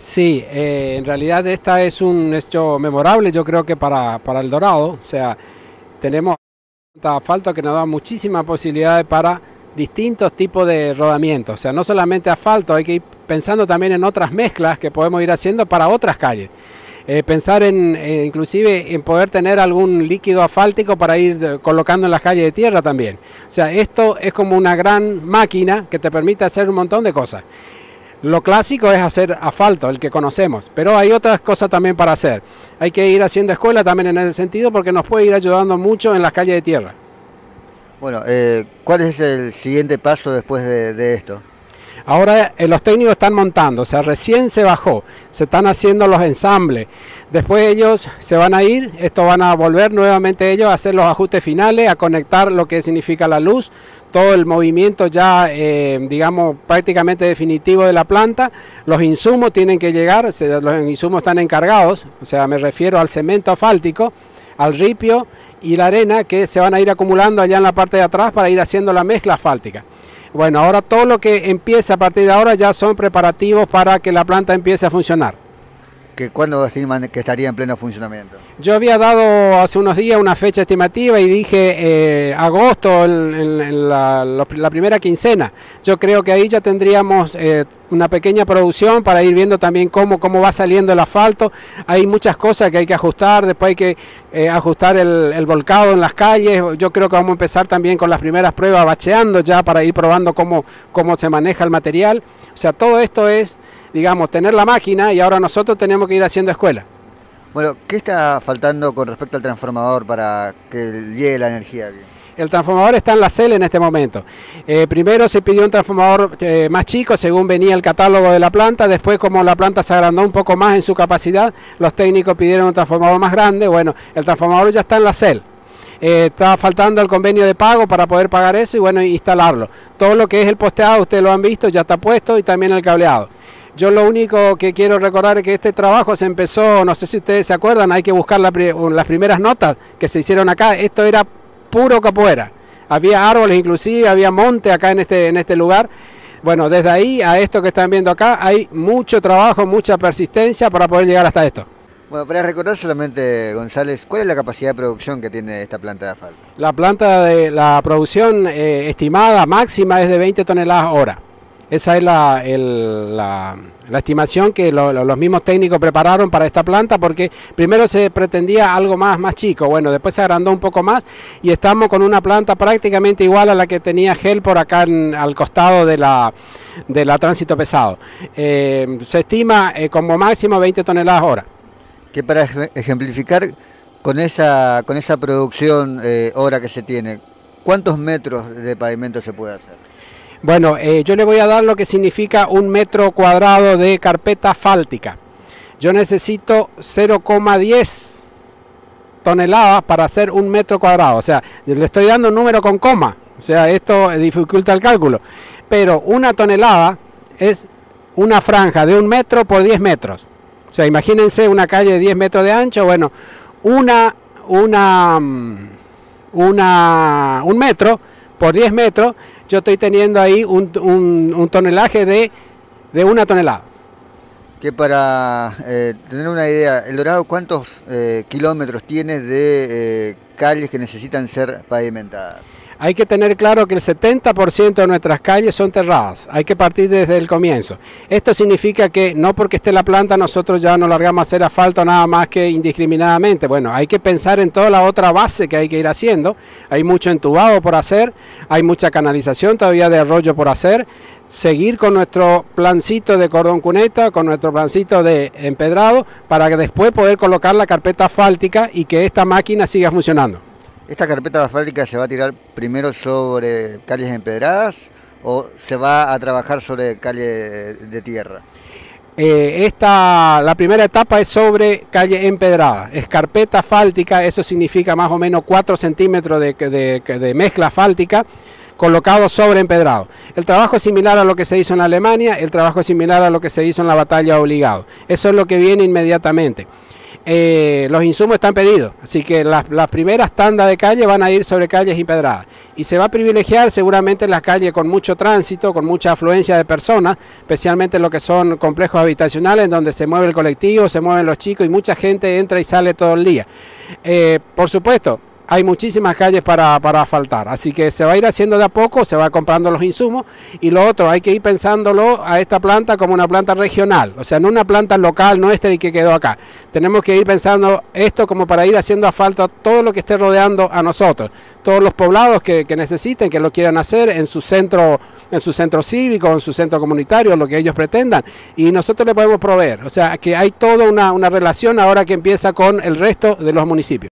Sí, en realidad esta es un hecho memorable, yo creo que para El Dorado, o sea, tenemos asfalto que nos da muchísimas posibilidades para distintos tipos de rodamientos, o sea, no solamente asfalto, hay que ir pensando también en otras mezclas que podemos ir haciendo para otras calles. Pensar en inclusive en poder tener algún líquido asfáltico para ir colocando en las calles de tierra también. O sea, esto es como una gran máquina que te permite hacer un montón de cosas. Lo clásico es hacer asfalto, el que conocemos, pero hay otras cosas también para hacer. Hay que ir haciendo escuela también en ese sentido porque nos puede ir ayudando mucho en las calles de tierra. Bueno, ¿cuál es el siguiente paso después de esto? Ahora los técnicos están montando, o sea, recién se bajó, se están haciendo los ensambles. Después ellos se van a ir, esto van a volver nuevamente ellos a hacer los ajustes finales, a conectar lo que significa la luz, todo el movimiento ya, digamos, prácticamente definitivo de la planta. Los insumos tienen que llegar, los insumos están encargados, o sea, me refiero al cemento asfáltico, al ripio y la arena que se van a ir acumulando allá en la parte de atrás para ir haciendo la mezcla asfáltica. Bueno, ahora todo lo que empieza a partir de ahora ya son preparativos para que la planta empiece a funcionar. ¿Cuándo estiman que estaría en pleno funcionamiento? Yo había dado hace unos días una fecha estimativa y dije agosto, en la primera quincena. Yo creo que ahí ya tendríamos una pequeña producción para ir viendo también cómo va saliendo el asfalto. Hay muchas cosas que hay que ajustar, después hay que ajustar el volcado en las calles. Yo creo que vamos a empezar también con las primeras pruebas bacheando ya para ir probando cómo se maneja el material. O sea, todo esto es, digamos, tener la máquina y ahora nosotros tenemos que ir haciendo escuela. Bueno, ¿qué está faltando con respecto al transformador para que llegue la energía bien? El transformador está en la CEL en este momento. Primero se pidió un transformador más chico según venía el catálogo de la planta, después como la planta se agrandó un poco más en su capacidad, los técnicos pidieron un transformador más grande. Bueno, el transformador ya está en la CEL. Está faltando el convenio de pago para poder pagar eso y bueno, instalarlo. Todo lo que es el posteado, ustedes lo han visto, ya está puesto y también el cableado. Yo lo único que quiero recordar es que este trabajo se empezó, no sé si ustedes se acuerdan, hay que buscar las primeras notas que se hicieron acá. Esto era puro capoeira. Había árboles inclusive, había monte acá en este lugar. Bueno, desde ahí a esto que están viendo acá hay mucho trabajo, mucha persistencia para poder llegar hasta esto. Bueno, para recordar solamente, González, ¿cuál es la capacidad de producción que tiene esta planta de asfalto? La producción estimada máxima es de 20 toneladas hora. Esa es la estimación que los mismos técnicos prepararon para esta planta, porque primero se pretendía algo más chico, bueno, después se agrandó un poco más y estamos con una planta prácticamente igual a la que tenía GEL por acá al costado de la tránsito pesado. Se estima como máximo 20 toneladas hora. Que para ejemplificar con esa producción hora que se tiene, ¿cuántos metros de pavimento se puede hacer? Bueno, yo le voy a dar lo que significa 1 metro cuadrado de carpeta asfáltica. Yo necesito 0,10 toneladas para hacer 1 metro cuadrado. O sea, le estoy dando un número con coma. O sea, esto dificulta el cálculo. Pero 1 tonelada es una franja de 1 metro por 10 metros. O sea, imagínense una calle de 10 metros de ancho. Bueno, un metro por 10 metros, yo estoy teniendo ahí un tonelaje de 1 tonelada. Que para tener una idea, El Dorado, ¿cuántos kilómetros tiene de calles que necesitan ser pavimentadas? Hay que tener claro que el 70% de nuestras calles son terradas, hay que partir desde el comienzo. Esto significa que no porque esté la planta nosotros ya nos largamos a hacer asfalto nada más que indiscriminadamente. Bueno, hay que pensar en toda la otra base que hay que ir haciendo. Hay mucho entubado por hacer, hay mucha canalización todavía de arroyo por hacer. Seguir con nuestro plancito de cordón cuneta, con nuestro plancito de empedrado, para que después poder colocar la carpeta asfáltica y que esta máquina siga funcionando. ¿Esta carpeta asfáltica se va a tirar primero sobre calles empedradas o se va a trabajar sobre calles de tierra? La primera etapa es sobre calle empedrada, es carpeta asfáltica, eso significa más o menos 4 centímetros de mezcla asfáltica colocado sobre empedrado. El trabajo es similar a lo que se hizo en Alemania, el trabajo es similar a lo que se hizo en la batalla obligado. Eso es lo que viene inmediatamente. los insumos están pedidos, así que las primeras tandas de calle van a ir sobre calles empedradas y se va a privilegiar seguramente las calles con mucho tránsito, con mucha afluencia de personas, especialmente lo que son complejos habitacionales en donde se mueve el colectivo, se mueven los chicos y mucha gente entra y sale todo el día. Por supuesto, hay muchísimas calles para asfaltar, así que se va a ir haciendo de a poco, se va comprando los insumos y lo otro, hay que ir pensándolo a esta planta como una planta regional, o sea, no una planta local nuestra y que quedó acá. Tenemos que ir pensando esto como para ir haciendo asfalto a todo lo que esté rodeando a nosotros, todos los poblados que necesiten, que lo quieran hacer en su centro cívico, en su centro comunitario, lo que ellos pretendan, y nosotros le podemos proveer, o sea, que hay toda una relación ahora que empieza con el resto de los municipios.